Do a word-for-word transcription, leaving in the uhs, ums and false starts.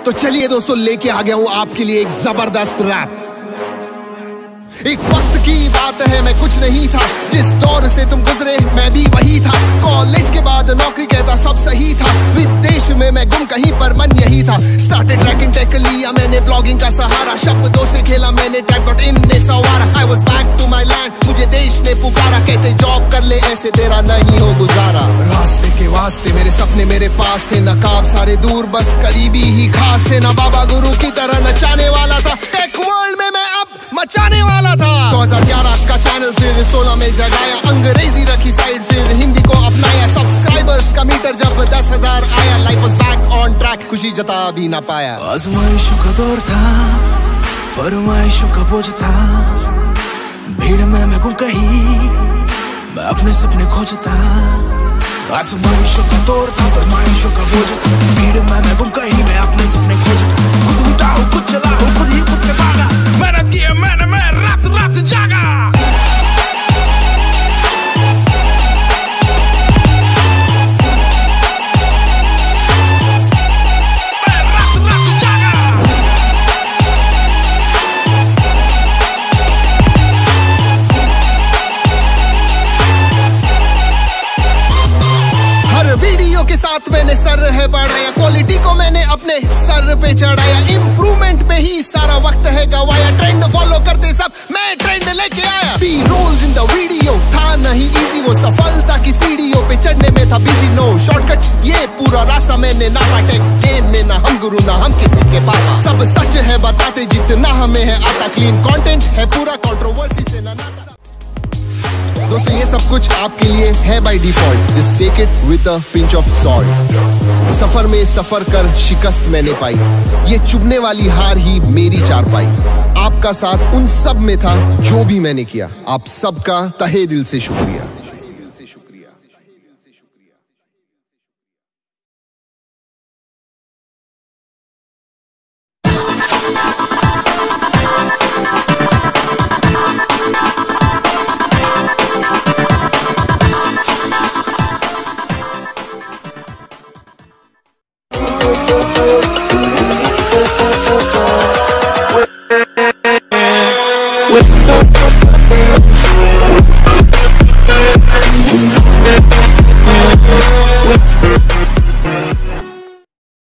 तो चलिए दोस्तों, लेके आ गया हूं आपके लिए एक जबरदस्त रैप। एक वक्त की बात है, मैं कुछ नहीं था, जिस दौर से तुम गुजरे मैं भी वही था। कॉलेज के बाद नौकरी कहता सब सही था, विदेश में मैं गुम कहीं पर मन यही था। स्टार्टेड ट्रैकिंग टेक लिया मैंने ब्लॉगिंग का सहारा, शब्दों से खेला मैंने ट्रैक डॉट इन ने सवारा। I was back to my land, मुझे देश ने पुकारा, कहते जॉब कर ले ऐसे तेरा नहीं हो गुजारा। रास्ते के वास्ते मेरे सपने मेरे पास थे, नकाब सारे दूर बस करीबी ही खास थे। ना बाबा गुरु की तरह नचाने वाला था, टेक वर्ल्ड में मैं अब मचाने वाला था। दो हज़ार ग्यारह का चैनल फिर सोलह में जगाया, अंग्रेजी रखी साइड फिर हिंदी को अपनाया। सब्सक्राइबर्स का मीटर जब दस हजार आया, life was back on track, खुशी जता भी ना पाया। आजमाइशों का दौर था, फरमाइशों का बोझ था, भीड़ में मैं गुम कहीं, मैं अपने सपने खोजता। आजमाइशों का दौर था, फरमाइशों का बोझ था, भीड़ में मैं गुम कहीं, मैं अपने सपने खोजता। खुद उठा हूँ, खुद चला हूँ, खुद ही खुद से भागा, मेहनत की है मैंने, मैं रात रात जागा। वीडियो के साथ मैंने सर है बढ़ाया, क्वालिटी को मैंने अपने सर पे चढ़ाया। इम्प्रूवमेंट में ही सारा वक्त है गवाया, ट्रेंड फॉलो करते सब मैं ट्रेंड लेके आया। B rolls in the video था नहीं इजी, वो सफलता की सीढ़ियों पे चढ़ने में था बिजी। नो शॉर्टकट्स, ये पूरा रास्ता मैंने नापा। टेक गेम में ना हम गुरु ना हम किसी के पापा, सब सच है बताते जितना हमें है आता। क्लीन कंटेंट है पूरा, कंट्रोवर्सी से ना नाता। दोस्तों ये सब कुछ आपके लिए है by default, just take it with a pinch of salt. सफर में सफर कर शिकस्त मैंने पाई, ये चुभने वाली हार ही मेरी चारपाई। आपका साथ उन सब में था जो भी मैंने किया, आप सबका तहे दिल से शुक्रिया।